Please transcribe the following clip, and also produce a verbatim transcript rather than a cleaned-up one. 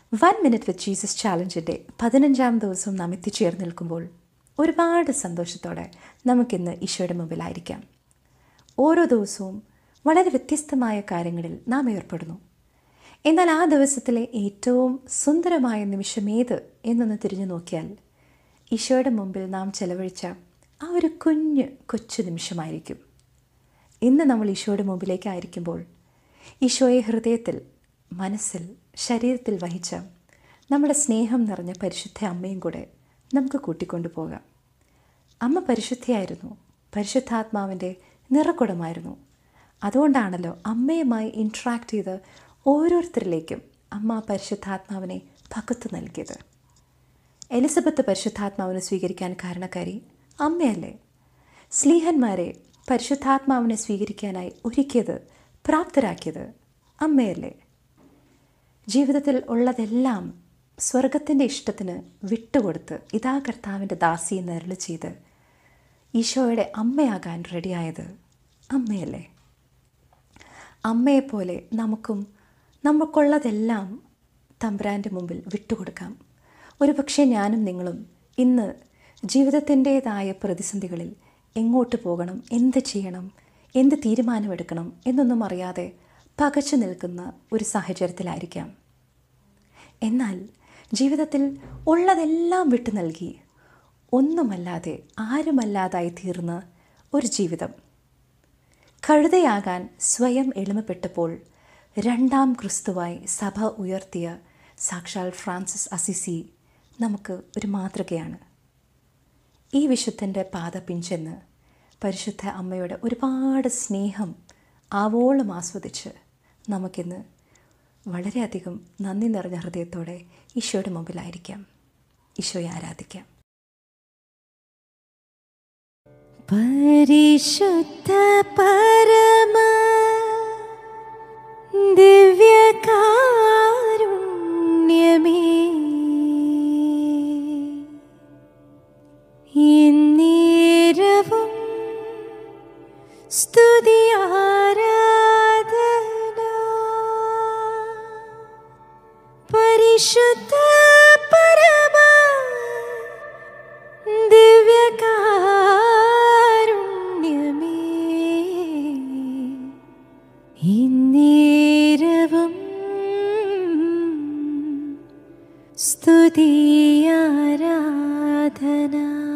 One minute with Jesus ചാലഞ്ചിൻ്റെ പതിനഞ്ചാം ദിവസം നാം എത്തിച്ചേർന്ന് നിൽക്കുമ്പോൾ ഒരുപാട് സന്തോഷത്തോടെ നമുക്കിന്ന് ഈശോയുടെ മുമ്പിലായിരിക്കാം. ഓരോ ദിവസവും വളരെ വ്യത്യസ്തമായ കാര്യങ്ങളിൽ നാം ഏർപ്പെടുന്നു. എന്നാൽ ആ ദിവസത്തിലെ ഏറ്റവും സുന്ദരമായ നിമിഷം ഏത് എന്നൊന്ന് തിരിഞ്ഞു നോക്കിയാൽ ഈശോയുടെ മുമ്പിൽ നാം ചെലവഴിച്ച ആ ഒരു കുഞ്ഞ് കൊച്ചു നിമിഷമായിരിക്കും. ഇന്ന് നമ്മൾ ഈശോയുടെ മുമ്പിലേക്കായിരിക്കുമ്പോൾ ഈശോയെ ഹൃദയത്തിൽ, മനസ്സിൽ, ശരീരത്തിൽ വഹിച്ച നമ്മുടെ സ്നേഹം നിറഞ്ഞ പരിശുദ്ധ അമ്മയും കൂടെ നമുക്ക് കൂട്ടിക്കൊണ്ടു പോകാം. അമ്മ പരിശുദ്ധയായിരുന്നു, പരിശുദ്ധാത്മാവിൻ്റെ നിറകുടമായിരുന്നു. അതുകൊണ്ടാണല്ലോ അമ്മയുമായി ഇൻട്രാക്ട് ചെയ്ത് ഓരോരുത്തരിലേക്കും അമ്മ പരിശുദ്ധാത്മാവിനെ പകുത്തു നൽകിയത്. എലിസബത്ത് പരിശുദ്ധാത്മാവിനെ സ്വീകരിക്കാൻ കാരണക്കാരി അമ്മയല്ലേ? സ്ലീഹന്മാരെ പരിശുദ്ധാത്മാവിനെ സ്വീകരിക്കാനായി ഒരുക്കിയത്, പ്രാപ്തരാക്കിയത് അമ്മയല്ലേ? ജീവിതത്തിൽ ഉള്ളതെല്ലാം സ്വർഗത്തിൻ്റെ ഇഷ്ടത്തിന് വിട്ടുകൊടുത്ത് ഇതാ കർത്താവിൻ്റെ ദാസി എന്ന് അരുളി ചെയ്ത് ഈശോയുടെ അമ്മയാകാൻ റെഡിയായത് അമ്മയല്ലേ? അമ്മയെപ്പോലെ നമുക്കും നമുക്കുള്ളതെല്ലാം തമ്പുരാൻ്റെ മുമ്പിൽ വിട്ടുകൊടുക്കാം. ഒരു പക്ഷേ ഞാനും നിങ്ങളും ഇന്ന് ജീവിതത്തിൻ്റേതായ പ്രതിസന്ധികളിൽ എങ്ങോട്ട് പോകണം, എന്ത് ചെയ്യണം, എന്ത് തീരുമാനമെടുക്കണം എന്നൊന്നും അറിയാതെ പകച്ചു നിൽക്കുന്ന ഒരു സാഹചര്യത്തിലായിരിക്കാം. എന്നാൽ ജീവിതത്തിൽ ഉള്ളതെല്ലാം വിട്ടു നൽകി ഒന്നുമല്ലാതെ ആരുമല്ലാതായി തീർന്ന ഒരു ജീവിതം, കഴുതയാകാൻ സ്വയം എളിമപ്പെട്ടപ്പോൾ രണ്ടാം ക്രിസ്തുവായി സഭ ഉയർത്തിയ സാക്ഷാൽ ഫ്രാൻസിസ് അസിസി നമുക്ക് ഒരു മാതൃകയാണ്. ഈ വിശുദ്ധൻ്റെ പാത പിഞ്ചെന്ന് പരിശുദ്ധ അമ്മയുടെ ഒരുപാട് സ്നേഹം ആവോളം ആസ്വദിച്ച് നമുക്കിന്ന് വളരെയധികം നന്ദി നിറഞ്ഞ ഹൃദയത്തോടെ ഈശോയുടെ മുമ്പിലായിരിക്കാം, ഈശോയെ ആരാധിക്കാം. പരിശുദ്ധ പരമ ദിവ്യകാരുണ്യമേ, എന്നേരവും സ്തുതി ആരാധന. പരിശുദ്ധ പരമ ദിവ്യകാരുണ്യമേ, എന്നേരവും സ്തുതി ആരാധന.